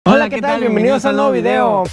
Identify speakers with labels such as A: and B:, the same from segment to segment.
A: Hola, ¿qué tal? Bienvenidos a un nuevo video.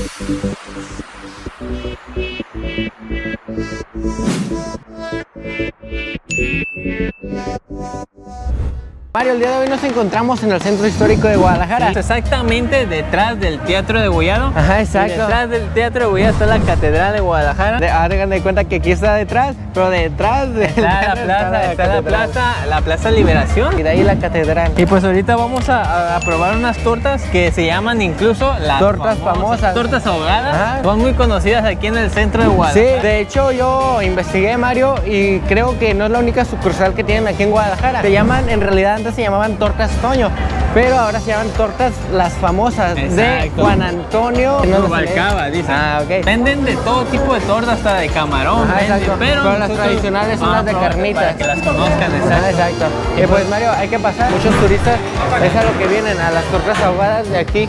A: Mario, el día de hoy nos encontramos en el centro histórico de Guadalajara.
B: Exactamente detrás del Teatro de Gollado.
A: Ajá, exacto.
B: Y detrás del Teatro de Gollado está la Catedral de Guadalajara.
A: Hagan de cuenta que aquí está detrás, pero detrás de
B: está la Plaza Liberación.
A: Y de ahí la catedral.
B: Y pues ahorita vamos a probar unas tortas que se llaman incluso las
A: tortas famosas.
B: Tortas ahogadas.
A: Ajá.
B: Son muy conocidas aquí en el centro de Guadalajara.
A: Sí, de hecho yo investigué, Mario, y creo que no es la única sucursal que tienen aquí en Guadalajara. Se llaman, en realidad antes se llamaban tortas Toño, pero ahora se llaman tortas las famosas.
B: Exacto.
A: De Juan Antonio
B: Rubalcaba, dicen.
A: Ah, ok.
B: Venden de todo tipo de tortas, hasta de camarón.
A: Ajá,
B: venden,
A: exacto. Pero las tradicionales son las de carnitas.
B: Para que las conozcan,
A: Ah, exacto. Y pues Mario, hay que pasar. Muchos turistas es a lo que vienen, a las tortas ahogadas de aquí.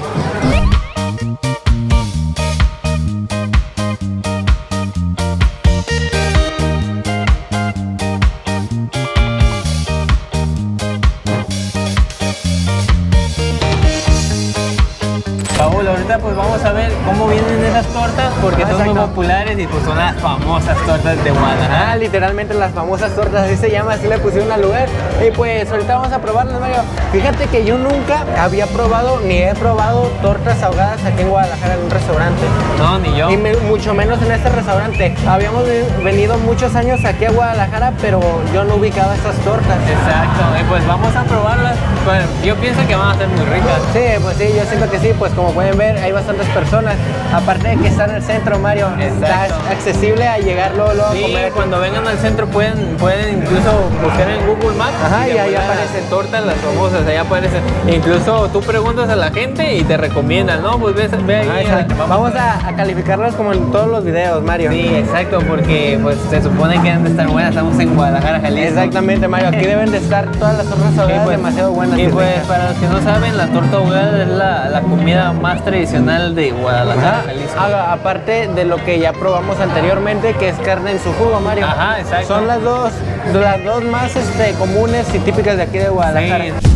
B: Paul, ahorita pues vamos a ver cómo vienen esas tortas porque son muy populares y pues son las famosas tortas de Guadalajara.
A: Ah, literalmente las famosas tortas, así se llama, así le pusieron al lugar. Y pues ahorita vamos a probarlas, Mario. Fíjate que yo nunca había probado ni he probado tortas ahogadas aquí en Guadalajara en un restaurante.
B: No, ni yo.
A: Y mucho menos en este restaurante. Habíamos venido muchos años aquí a Guadalajara, pero yo no ubicaba estas tortas.
B: Exacto, pues vamos a probarlas. Pues yo pienso que van a ser muy ricas.
A: Sí, pues sí, yo siento que sí, pues como pueden ver hay bastantes personas. Aparte de que está en el centro, Mario, está accesible a llegar luego a comer.
B: Cuando vengan al centro pueden incluso buscar en Google Maps.
A: Ajá, y ahí
B: aparecen tortas las famosas, ahí aparecen. Incluso tú preguntas a la gente y te recomiendan, ¿no? Pues ve ahí.
A: Vamos a calificarlas como en todos los videos, Mario.
B: Sí, exacto, porque pues se supone que deben de estar buenas. Estamos en Guadalajara, Jalisco.
A: Exactamente, Mario, aquí deben de estar todas las tortas ahogadas demasiado buenas.
B: Y pues para los que no saben, la torta ahogada es la comida más tradicional de Guadalajara, Jalisco.
A: Aparte de lo que ya probamos anteriormente, que es carne en su jugo, Mario.
B: Ajá, exacto.
A: Son las dos más comunes y típicas de aquí de Guadalajara.
B: Sí.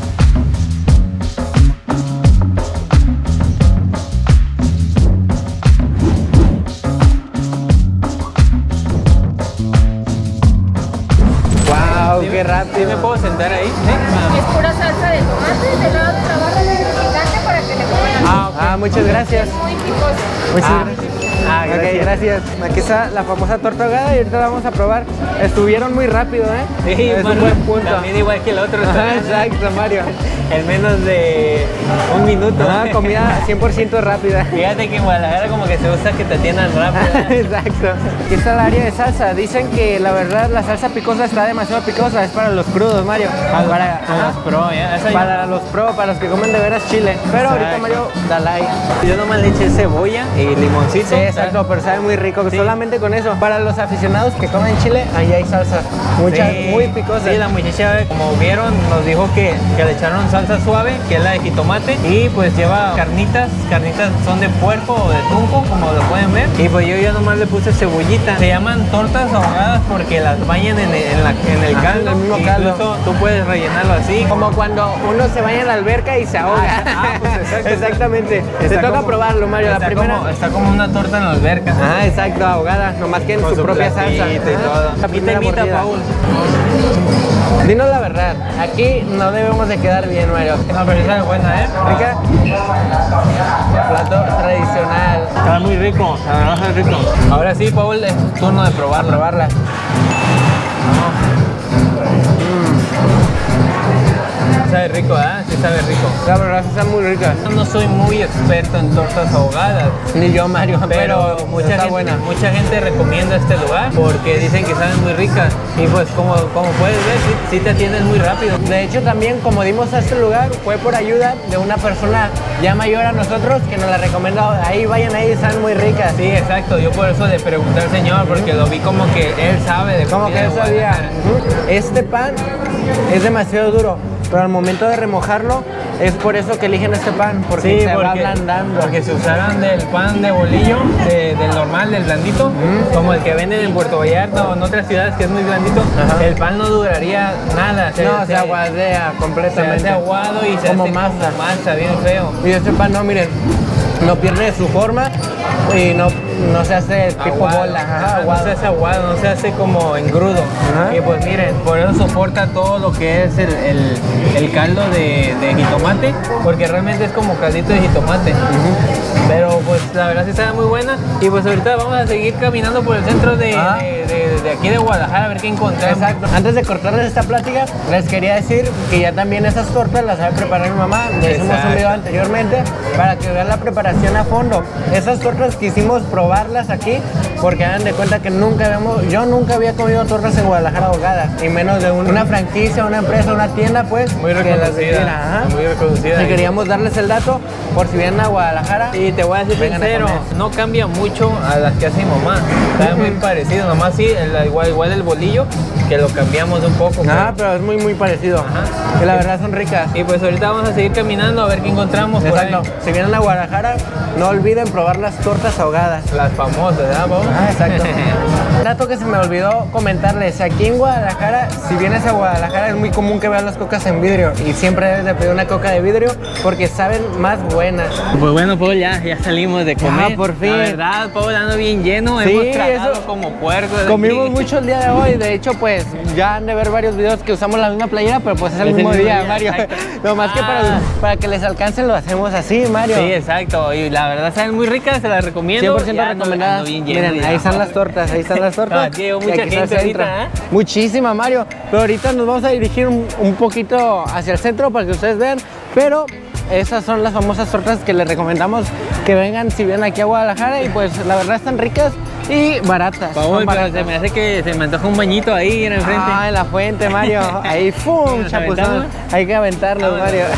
A: Qué rápido.
B: ¿Sí me puedo sentar ahí?
C: ¿Sí? Es pura salsa de tomate, del lado de la barra de picante para que le coman.
A: Muchas gracias.
C: Es muy picoso.
A: Muchas gracias.
B: Gracias.
A: Ok, gracias. Aquí está la famosa torta ahogada y ahorita la vamos a probar. Estuvieron muy rápido, ¿eh?
B: Sí,
A: es un buen punto.
B: También igual que el otro.
A: Exacto, Mario.
B: En menos de un minuto.
A: Comida 100% rápida.
B: Fíjate que en Guadalajara como que se usa que te atiendan rápido.
A: Exacto. Aquí está el área de salsa. Dicen que la verdad la salsa picosa está demasiado picosa. Es para los crudos, Mario. Para
B: los pro, ¿ya?
A: Para los pro, para los que comen de veras chile. Pero ahorita, Mario, dale ahí.
B: Yo nomás le eché cebolla y limoncito.
A: Sí, exacto, pero sabe muy rico. Sí. Solamente con eso. Para los aficionados que comen chile, ahí hay salsa. Muchas, muy picosas.
B: Sí, la muchacha, como vieron, nos dijo que le echaron salsa suave, que es la de jitomate. Y pues lleva carnitas. Carnitas son de puerco o de tunco, como lo pueden ver. Y pues yo nomás le puse cebollita. Se llaman tortas ahogadas porque las bañan en el caldo.
A: En el mismo caldo.
B: Incluso tú puedes rellenarlo así.
A: Como cuando uno se baña en la alberca y se ahoga.
B: Pues exacto.
A: Exactamente. Te toca probarlo, Mario. La primera.
B: Está como una torta en la alberca.
A: Exacto, ahogada, nomás que en su propia salsa.
B: Y todo.
A: Y te invita, Paul. Dinos la verdad, aquí no debemos de quedar bien, Mario.
B: No, pero esa es buena, ¿eh?
A: ¿Rica? Plato tradicional.
B: Está muy rico, la verdad es rico. Ahora sí, Paul, es tu turno de probarla. Sabe rico, ¿eh? Sí sabe rico.
A: La verdad está muy rica.
B: No soy muy experto en tortas ahogadas.
A: Ni yo, Mario,
B: pero mucha gente recomienda este lugar porque dicen que saben muy ricas. Y pues como puedes ver, sí te atienden muy rápido.
A: De hecho, también como dimos a este lugar, fue por ayuda de una persona ya mayor a nosotros que nos la recomendó. Ahí vayan, ahí están muy ricas.
B: Sí, exacto. Yo por eso le pregunté al señor porque lo vi como que él sabe de
A: como que él sabía. Este pan es demasiado duro. pero al momento de remojarlo es por eso que eligen este pan, porque
B: Sí,
A: se va ablandando.
B: Porque si usaran del pan de bolillo, del normal, del blandito, como el que venden en Puerto Vallarta o en otras ciudades que es muy blandito, el pan no duraría nada.
A: Se aguadea completamente.
B: Se hace aguado y se
A: como
B: hace
A: masa.
B: como masa, bien feo.
A: Y este pan no, miren, no pierde su forma y no se hace tipo
B: Aguado.
A: bola.
B: Ajá,
A: aguado.
B: no se hace aguado, no se hace como engrudo.
A: Ajá.
B: Y pues miren, por eso soporta todo lo que es el caldo de jitomate, porque realmente es como caldito de jitomate. Pero pues la verdad sí está muy buena. Y pues ahorita vamos a seguir caminando por el centro de aquí de Guadalajara a ver qué encontramos.
A: Exacto. Antes de cortarles esta plática, les quería decir que ya también esas tortas las sabe preparar mi mamá. Ya hicimos un video anteriormente para que vean la preparación a fondo. Esas tortas quisimos probarlas aquí porque hagan de cuenta que yo nunca había comido tortas en Guadalajara ahogadas, y menos de una franquicia, una empresa, una tienda, pues.
B: Muy
A: que las vendiera.
B: reconocida.
A: Ajá.
B: Muy reconocida.
A: Y queríamos darles el dato por si vienen a Guadalajara.
B: Y te voy a decir
A: Vengan a
B: sincero,
A: comer.
B: no cambia mucho a las que hace mi mamá. Está muy parecido, nomás sí, igual el bolillo, que lo cambiamos un poco.
A: Pero es muy parecido.
B: Ajá.
A: Que la verdad son ricas.
B: Y pues ahorita vamos a seguir caminando a ver qué encontramos por ahí.
A: Exacto. Si vienen a Guadalajara, no olviden probar las tortas ahogadas.
B: Las famosas, ¿verdad, Pau?
A: Exacto. Dato que se me olvidó comentarles, aquí en Guadalajara, si vienes a Guadalajara es muy común que veas las cocas en vidrio, y siempre debes de pedir una coca de vidrio porque saben más buenas.
B: Pues bueno, Pau, ya salimos de comer.
A: por fin.
B: La verdad, Pau, ando bien lleno,
A: Sí,
B: hemos tragado
A: eso.
B: como puerco.
A: Comimos mucho el día de hoy, de hecho pues ya han de ver varios videos que usamos la misma playera, pero pues es el mismo día, Mario.
B: exacto.
A: No más que para que les alcance lo hacemos así, Mario.
B: Sí, exacto, y la verdad saben muy ricas, se las recomiendo.
A: 100%
B: Ya ando
A: recomendadas.
B: bien lleno
A: Miren,
B: ya.
A: ahí están las tortas, ahí están las tortas.
B: Ah, llegó
A: Y
B: mucha
A: aquí
B: gente
A: está el centro.
B: ahorita, ¿eh?
A: Muchísima, Mario. Pero ahorita nos vamos a dirigir un poquito hacia el centro para que ustedes vean. Pero esas son las famosas tortas que les recomendamos que vengan si vienen aquí a Guadalajara. Y pues la verdad están ricas y baratas.
B: Pau,
A: Son
B: pero
A: baratas.
B: se me hace que se me antoja un bañito ahí en el frente.
A: Ah, en la fuente, Mario. Ahí, ¡fum!
B: ¿Nos
A: Chapuzón.
B: aventamos?
A: Hay que aventarlos,
B: Vámonos.
A: Mario.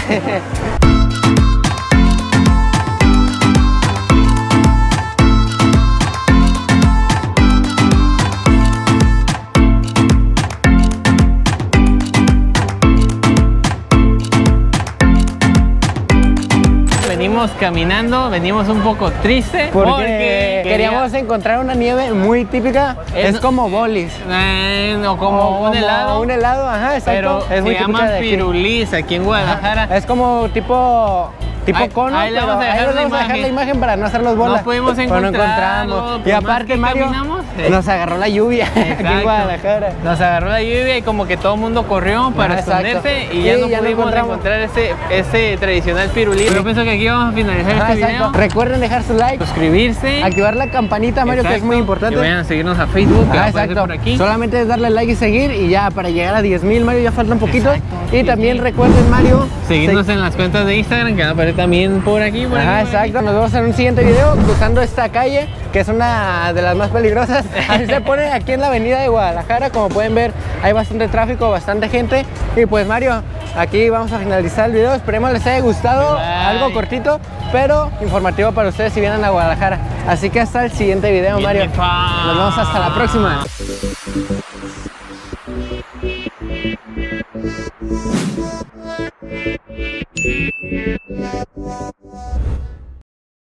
B: Venimos caminando, venimos un poco tristes
A: Porque queríamos encontrar una nieve muy típica. Es como bolis.
B: o como un helado.
A: Un helado, ajá, exacto.
B: Pero
A: es muy
B: se
A: típica
B: llaman
A: de aquí.
B: pirulís aquí en Guadalajara.
A: Es como tipo
B: Ahí-
A: cono,
B: ahí le
A: pero
B: vamos a dejar
A: ahí les
B: la
A: vamos a dejar la
B: imagen.
A: imagen para no hacerlos bolas.
B: No pudimos
A: Pero no
B: encontrarlo,
A: encontramos.
B: por
A: Y
B: más
A: aparte,
B: que
A: Mario,
B: caminamos,
A: nos agarró la lluvia aquí en
B: Exacto.
A: Guadalajara.
B: Nos agarró la lluvia y como que todo el mundo corrió para
A: Exacto.
B: esconderse y
A: Sí,
B: ya no
A: ya no
B: pudimos
A: encontramos.
B: encontrar ese tradicional pirulí. Yo pienso que aquí vamos a finalizar
A: Ajá,
B: este
A: exacto.
B: video.
A: Recuerden dejar su like,
B: Suscribirse.
A: activar la campanita, Mario, que es
B: Exacto.
A: muy importante.
B: Y vayan a seguirnos a Facebook, que va a aparecer
A: exacto.
B: por aquí.
A: Solamente es darle like y seguir, y ya para llegar a 10,000, Mario, ya faltan poquitos.
B: Exacto,
A: Y
B: sí,
A: también
B: sí.
A: recuerden, Mario,
B: Seguirnos en las cuentas de Instagram, que van a aparecer también por aquí. Por
A: Ajá,
B: aquí, por aquí.
A: exacto. Nos vemos en un siguiente video cruzando esta calle, que es una de las más peligrosas. Así se pone aquí en la avenida de Guadalajara. Como pueden ver, hay bastante tráfico, bastante gente. Y pues, Mario, aquí vamos a finalizar el video. Esperemos les haya gustado.
B: Bye.
A: Algo cortito, pero informativo para ustedes si vienen a Guadalajara. Así que hasta el siguiente video, Mario. Nos vemos hasta la próxima.